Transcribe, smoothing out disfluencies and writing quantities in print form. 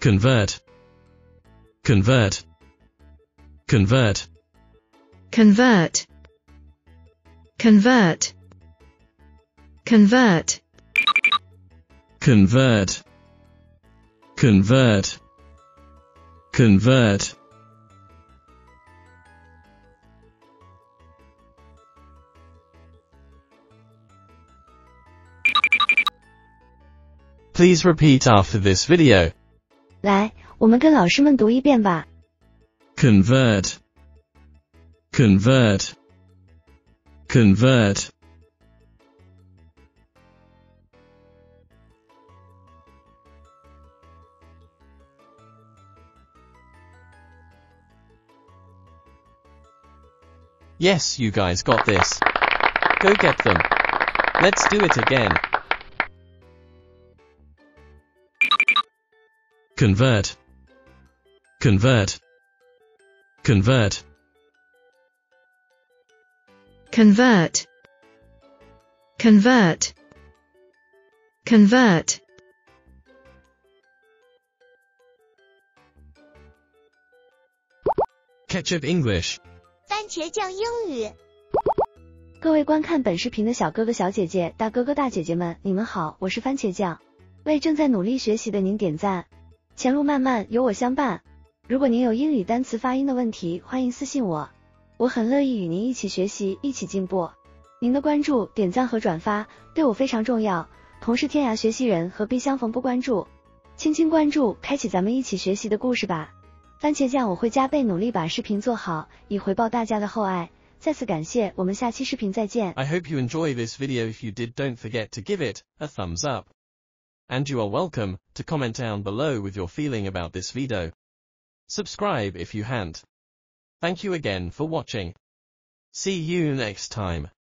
convert, convert, convert, convert, convert, convert, convert, convert, convert. Please repeat after this video. 来，我们跟老师们读一遍吧。 Convert, convert, convert. Yes, you guys got this. Go get them. Let's do it again. Convert, convert, convert, convert, convert, convert. Ketchup English. 番茄酱英语。 各位观看本视频的小哥哥小姐姐、大哥哥大姐姐们，你们好，我是番茄酱。为正在努力学习的您点赞，前路漫漫有我相伴。如果您有英语单词发音的问题，欢迎私信我，我很乐意与您一起学习，一起进步。您的关注、点赞和转发对我非常重要，同是天涯学习人，何必相逢不关注？轻轻关注，开启咱们一起学习的故事吧。番茄酱我会加倍努力把视频做好，以回报大家的厚爱。再次感谢，我们下期视频再见。 I hope you enjoy this video. If you did, don't forget to give it a thumbs up. And you are welcome to comment down below with your feeling about this video. Subscribe if you haven't. Thank you again for watching. See you next time.